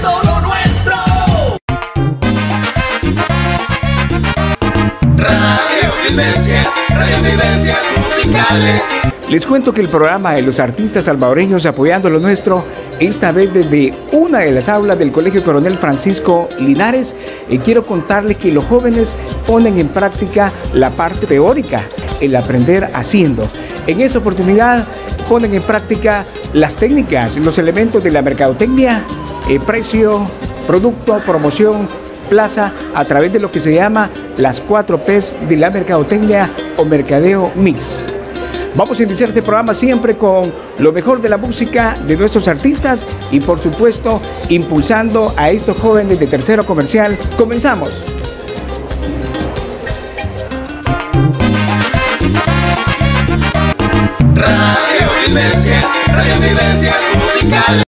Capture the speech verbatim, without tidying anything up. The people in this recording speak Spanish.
impulsando lo nuestro. Radio Vivencias, Radio Vivencias musicales. Les cuento que el programa de los artistas salvadoreños apoyando lo nuestro, esta vez desde una de las aulas del Colegio Coronel Francisco Linares, y quiero contarles que los jóvenes ponen en práctica la parte teórica, el aprender haciendo. En esa oportunidad ponen en práctica las técnicas, los elementos de la mercadotecnia, el precio, producto, promoción, plaza, a través de lo que se llama las cuatro P's de la mercadotecnia o mercadeo mix. Vamos a iniciar este programa siempre con lo mejor de la música de nuestros artistas y, por supuesto, impulsando a estos jóvenes de Tercero Comercial. Comenzamos. Radio Vivencias, Radio Vivencias musicales.